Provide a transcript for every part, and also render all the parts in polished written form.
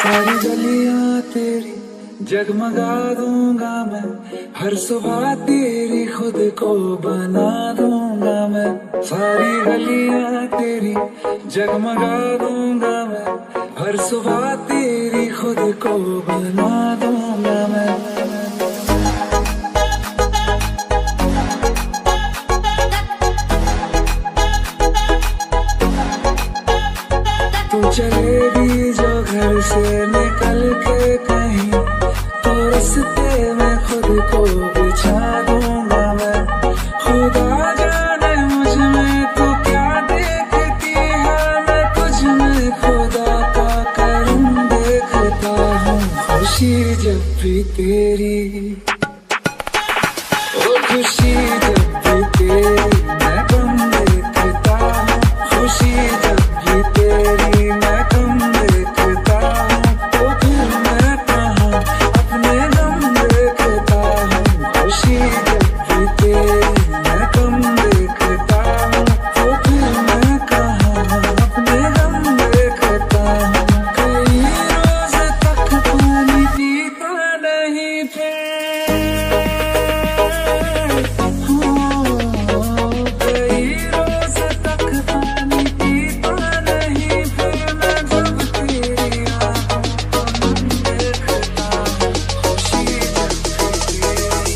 सारी गलियां तेरी जगमगा दूंगा मैं, हर सुबह तेरी खुद को बना दूंगा मैं। सारी गलियां तेरी जगमगा दूंगा मैं, हर सुबह तेरी खुद को बना दूंगा मैं। तू चलेगी जो घर से निकल के कहीं, तो रास्ते में खुद को बिछा दूंगा मैं। खुदा जाने मुझ में तो क्या देखती है, मैं तुझ में खुदा का करम देखता हूँ। खुशी जब भी तेरी, ओ खुशी जब भी तेरी मैं कम देखता हूँ। खुशी जब भी तेरी मैं कम देखता हूँ, तो फिर मैं कहाँ अपने गम देखता हूँ। खुशी जब भी तेरी मैं कम देखता हूँ, तो फिर मैं कहाँ अपने गम देखता हूँ। कई रोज तक पानी पीता नहीं फिर, कई रोज तक पानी पीता नहीं फिर, मैं जब तेरी आंखों को देखता हूँ। खुशी जब भी तेरी।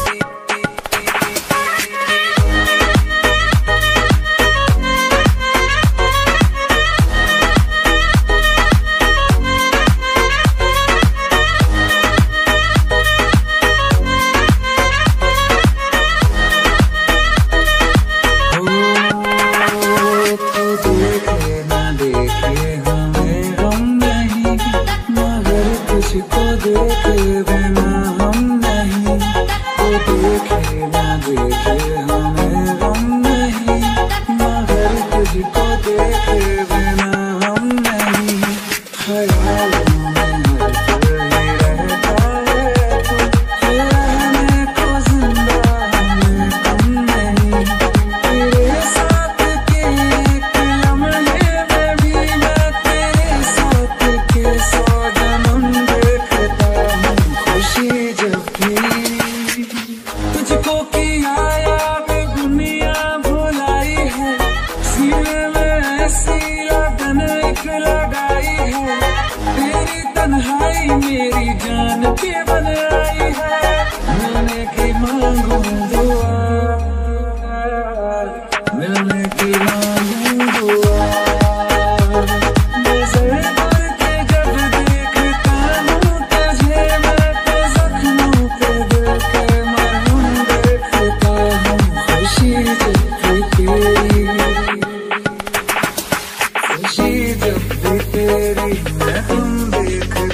तो देखे ना देखे हमें गम नहीं, मगर तुझको देखे बिना हम नहीं। तो देखे ना देखे हमें गम नहीं, मगर तुझको देखे बिना हम नहीं। ख्यालों में हर पल ही रहता है तू, रहने को जिंदा हमें कम नहीं। तेरे साथ के एक लम्हे में भी मैं तेरे साथ के 100 जन्म देखता हूँ। खुशी जब भी तुझको किया याद दुनिया भुलाई है, सीने में ऐसी लगन एक लगाई है। तेरी तन्हाई मेरी जान पे बन आई है, मिलने की मांगू दुआ, मिलने की मांगू दुआ। नजर भर के जब देखता हूँ तुझे, मैं तो जख्मों पे दिल के मरहम देखता हूँ। खुशी जब भी तेरी, खुशी जब भी तेरी मैं तुम देखता